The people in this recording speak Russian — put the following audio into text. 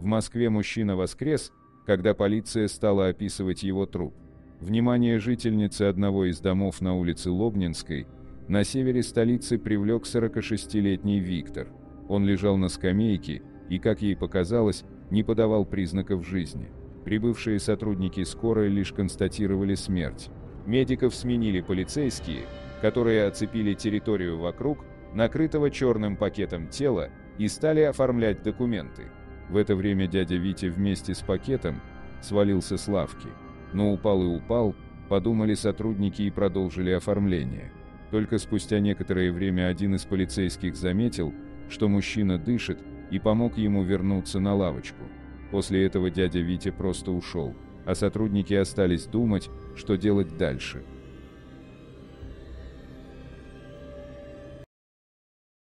В Москве мужчина воскрес, когда полиция стала описывать его труп. Внимание жительницы одного из домов на улице Лобнинской на севере столицы привлек 46-летний Виктор. Он лежал на скамейке и, как ей показалось, не подавал признаков жизни. Прибывшие сотрудники скорой лишь констатировали смерть. Медиков сменили полицейские, которые оцепили территорию вокруг накрытого черным пакетом тела и стали оформлять документы. В это время дядя Витя вместе с пакетом свалился с лавки. Но упал и упал, подумали сотрудники и продолжили оформление. Только спустя некоторое время один из полицейских заметил, что мужчина дышит, и помог ему вернуться на лавочку. После этого дядя Витя просто ушел, а сотрудники остались думать, что делать дальше.